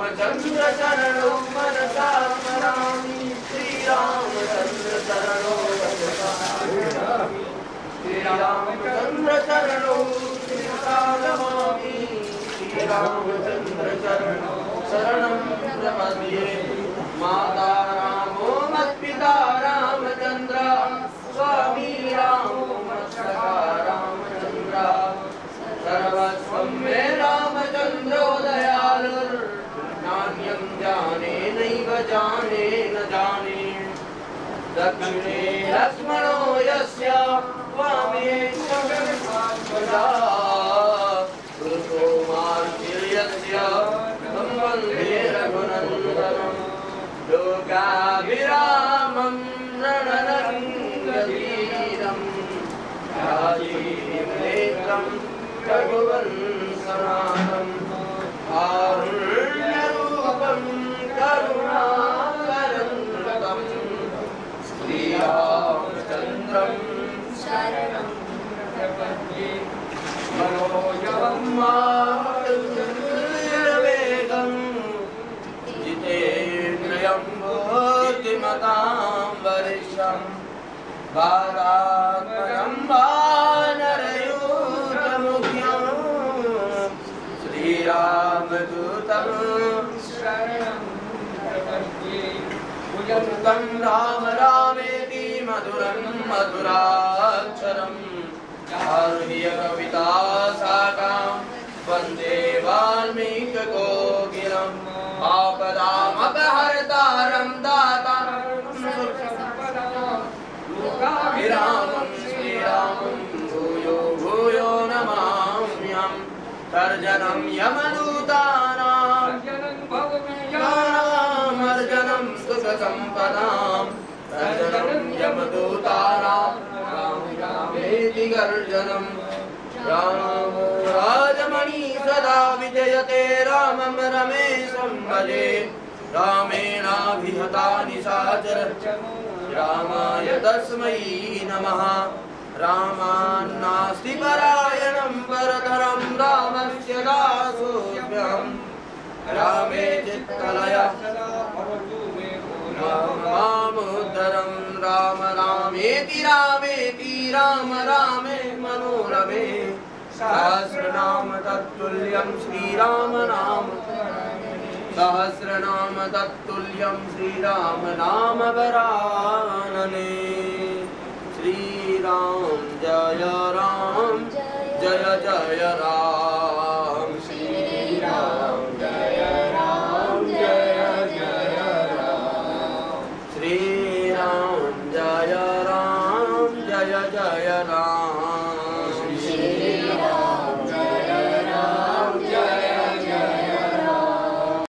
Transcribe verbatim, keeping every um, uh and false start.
रामचंद्र चरणों मनसा स्मरामि श्री रामचंद्र चरणों मनसा स्मरामि श्री रामचंद्र चरणों मनसा नमामि श्री रामचंद्र चरणों शरणं प्रपद्ये माता रामो मत्पिता रामचंद्र स्वामी रामो मत्सखा रामचंद्र सर्वस्वं मे रामचंद्रो दयालुर् नान्यं जाने नैव जाने न जाने दक्षिणे लक्ष्मणो यस्य वामे च पुरुषो मार्तिर्यस्य तं वन्दे रघुनन्दनं लोकाभिरामं रणरङ्गवीरं राजीवनेत्रं रघुवंशनाथं कारुण्यरूपं करुणाकरन्दं श्रीरामचन्द्रं शरणं प्रपद्ये मनोजवं मारुतिर्वेगं जितेन्द्रियं बुद्धिमतां वरिष्ठं वातात्मजं वानरयूथमुख्यं श्रीरामदूतं शरणं प्रपद्ये भुजन्तं राम रामेति मधुरं मधुराक्षरम् आरुह्य कविता साकां वन्दे वाल्मीकिकोकिलं आपदामपहर्तारं दातारं लोकाभिरामं श्रीरामं भूयो भूयो नमाम्यहं तर्जनं यमदूतानां अर्जनं सुखसम्पदां तर्जनं यमदूतानां रामेति गर्जनं रामो राजमणि सदा विजयते रामं रमेशं भजे रामेणाभिहता निशाचर रामाय तस्मै नमः रामान्नास्ति परायणं परतरं रामस्य दासोऽस्म्यहं रामे चित्तलया रामोदरं राम रामेति रामेति राम रामे मनोरमे सहस्रनाम तत्तुल्यं श्रीराम नाम सहस्रनाम तत्तुल्यं श्रीराम नाम वरानने श्रीराम जय राम जय जय राम श्रीराम जय राम जय जय राम श्री